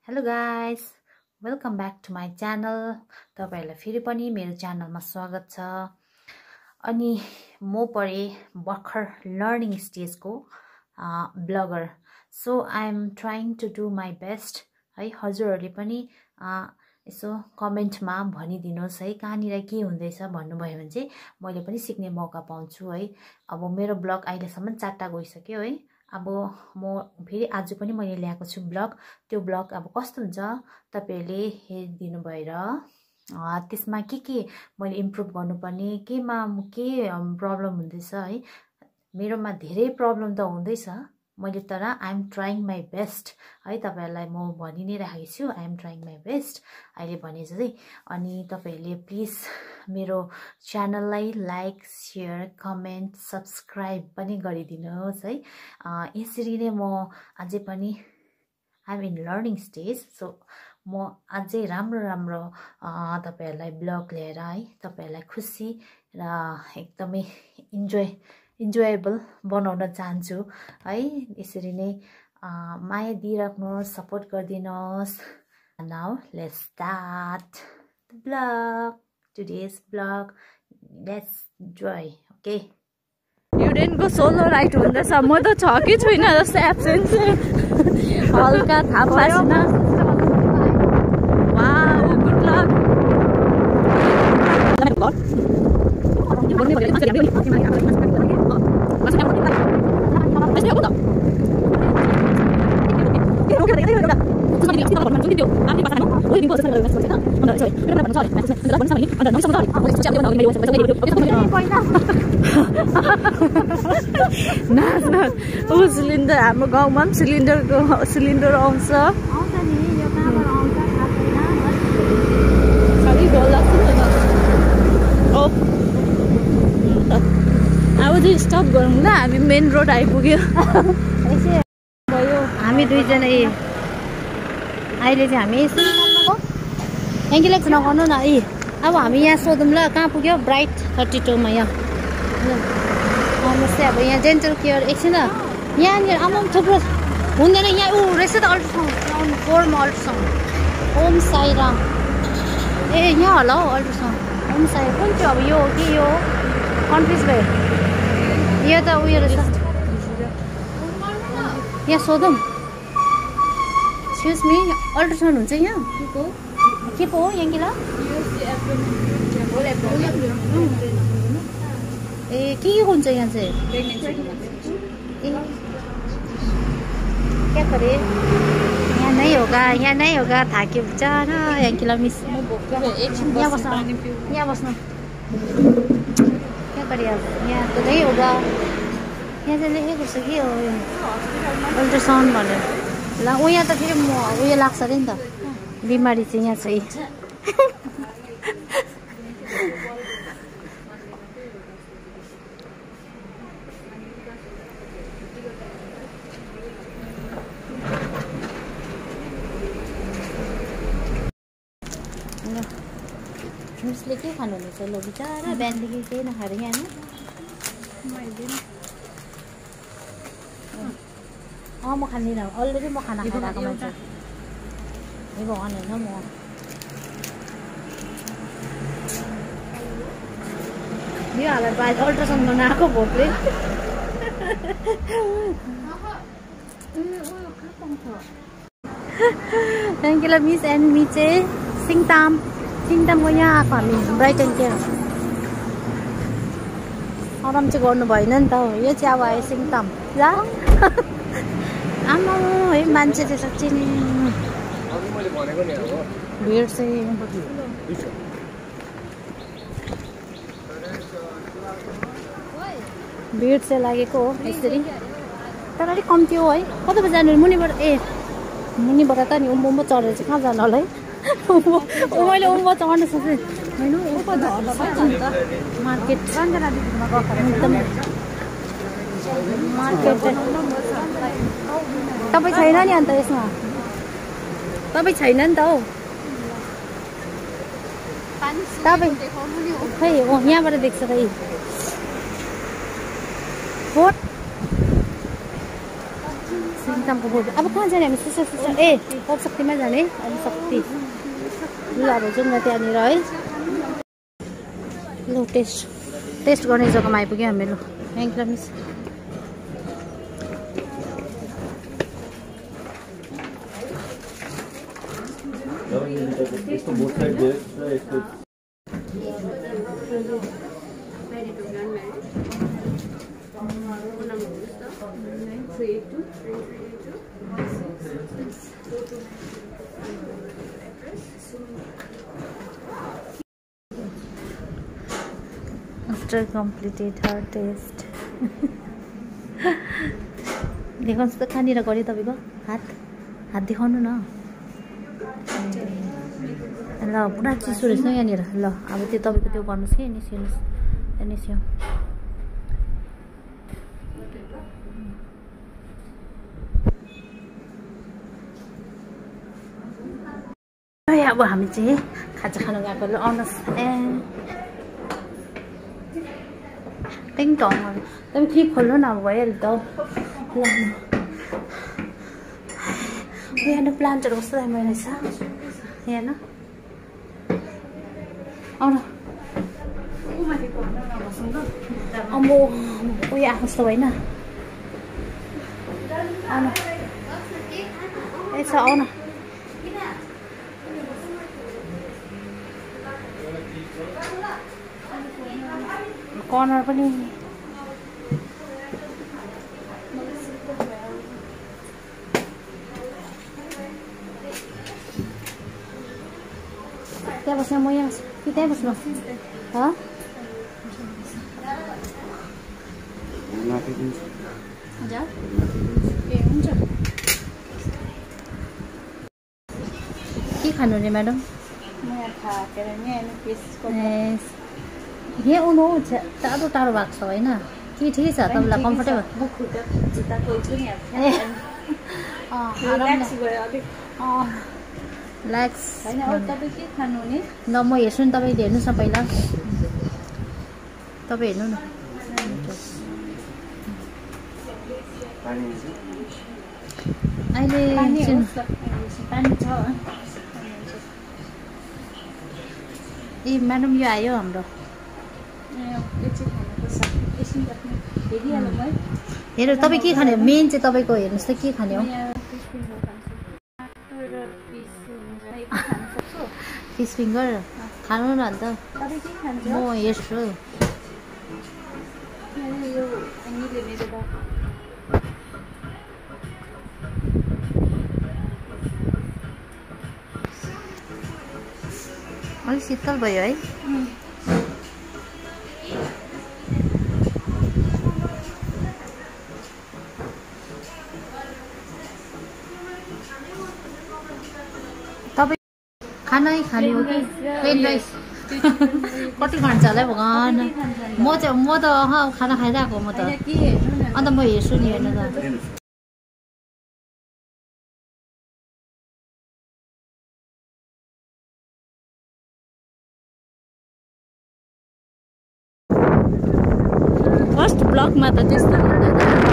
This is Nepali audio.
Hello guys, welcome back to my channel. तपाईहरुलाई फेरि पनि मेरो च्यानलमा स्वागत छ। अनि म परे भर्खर लर्निङ स्टेजको blogger. So I am trying to do my best है। हजुरहरुले पनि यसो कमेन्टमा भनिदिनुहोस् है, कहाँनिर के हुँदैछ भन्नुभयो भने चाहिँ मैले पनि सिक्ने मौका पाउँछु है। अब मेरो ब्लग अहिलेसम्म 4टा गइसक्यो है। अब म फेरि आज पनि मैले ल्याएको छु ब्लग। त्यो ब्लग अब कस्तो हुन्छ तपाईहरुले हेरिदिनु भएर त्यसमा के मैले इम्प्रुभ गर्नुपर्ने, केमा के प्रब्लम हुँदैछ है। मेरोमा धेरै प्रब्लम त हुँदैछ, मैले तर I am trying my best है। तपाईहरुलाई म भनि नै राखेको छु, I am trying my best अहिले भने चाहिँ। अनि तपाईहरुले प्लिज मेरो च्यानललाई लाइक, शेयर, कमेन्ट, सब्स्क्राइब पनि गरिदिनुहोस् है। यसरी नै म अझै पनि I am in learning stage. So म अझै राम्रो तपाईहरुलाई ब्लग लिएर है, तपाईहरुलाई खुसी र एकदमै इन्जोयबल बनाउन चाहन्छु है। यसरी नै माया दिइराख्नुहोस्, सपोर्ट गरिदिनुहोस्। Now let's start the vlog. Today's vlog. Let's enjoy. Okay. युडेनको सोलो राइड हुँदैछ। म त छ कि छुइनँ जस्तो एब्सेन्स हल्का थाहा पाएन। Wow, good lock. सिलिन्डर हाम्रो गाउँमा पनि सिलिन्डर आउँछ। अब चाहिँ स्टप गरौँ ल, हामी मेन रोड आइपुग्यो। हामी दुईजना अहिले चाहिँ हामी एङ्गिलेक्स नगर्नु न है। अब हामी यहाँ सोधौँ ल, कहाँ पुग्यो? ब्राइट 32 मा यहाँ आउनुहोस्। अब यहाँ डेन्टल केयर एकछिन यहाँनिर आमा थुप्रो हुँदैन यहाँ। ऊ रहेछ त अल्ट्रासाउन्ड, 4मा अल्ट्रासाउन्ड। ओम साईराम। ए यहाँ होला हौ अल्ट्रासाउन्ड। ओम साई कुन चाहिँ अब यो हो कि यो कन्फ्युज भयो। यो त उयो रहेछ। यहाँ सोधौँ। एक्सक्युज मी, अल्ट्रासाउन्ड हुन्छ यहाँ? के पो हो यहाँकिला? ए के हुन्छ यहाँ चाहिँ? क्या करे? यहाँ नै होगा थाके बिचारा यहाँकिला मिस। यहाँ बस्नु, यहाँ बस्नु। क्या करे अब, यहाँ त नै होगा। यहाँ चाहिँ लेखेको छ कि हो अल्ट्रासाउन्ड भनेर। ल उहाँ त फेरि उयो लाग्छ अरे नि त, बिमारी चाहिँ यहाँ चाहिँ। मिसले के खानुहुँदैछ? ल बिचारा बिहानदेखि केही नखाएर यहाँ म खाँदिनँ। अलरेडी म खाना खाइरहेको मान्छे। ए भगवान् होइन म यो हालत बाहिर अल्ट्रासाउन्ड गर्न आएको भोटले। थ्याङ्क यू ल मिस एन्ड मी चाहिँ सिङतामको यहाँ आएको हामी ब्राइट एन्ड केयर। आराम चाहिँ गर्नु भएन नि त। यो चाहिँ अब आयो सिङताम ल। आमा है मान्छे चाहिँ साँच्चै नै भिड चाहिँ लागेको हो यसरी। तर अलिक कम्ती हो है। कता पो जानु? मुनिबाट। ए मुनिबाट त नि उम्बो चढेर चाहिँ कहाँ जानु होला है? मैले उम्बो चढ्नु सोचेँ होइन। मार्केट तपाईँ छैन नि अन्त यसमा? तपाईँ छैन नि त हौ तपाईँ। खै यहाँबाट देख्छ खै। सिङतामको बोर्ड अब कहाँ जाने हामी सुसर ए पप शक्तिमा जाने अब शक्ति ल अब जाउँ न त्यहाँनिर है ल टेस्ट गर्ने जग्गामा आइपुग्यो हामी ल thank you miss After completed her test. देखाउनुहोस् त कहाँनिर गऱ्यो तपाईँको हात देखाउनु न ल पुरा चिसो रहेछ यहाँनिर ल अब त्यो तपाईँको त्यो गर्नुहोस् कि निस्किनुहोस् निस्क्यो अब हामी चाहिँ खाजा खानु गएको ल आउनुहोस् टिङ टङ तपाईँ के खोल्नु न अब भइहाल्यो त ल यहाँ प्लान्टहरू कस्तो राम्रो रहेछ हेर्न आउन अम्बो उयो आएको जस्तो होइन आउन छ आउन कर्नर पनि त्यहाँ बस्न म यहाँ कि त्यहाँ बस्नु के खानु नि म्याडम यहाँ आउनु टाढो टाढो भएको छ होइन के ठिकै छ तपाईँलाई कम्फर्टेबल रिल्याक्स ल म हेर्छु नि तपाईँले हेर्नुहोस् न पहिला तपाईँ हेर्नु न अहिले ए म्याडम यो आयो हाम्रो हेर तपाईँ के खाने मेन चाहिँ तपाईँको हेर्नुहोस् त के खाने हो फिस फिङ्गर खानु न अन्त म हेर्छु अलिक शीतल भयो है तपाईँ खानै खाने हो कि प्लेन राइस कति खान्छ होला है भगवान् म त खाना खाइरहेको म त अन्त म हेर्छु नि हेर्नु त फर्स्ट ब्लकमा त त्यस्तो हुँदैन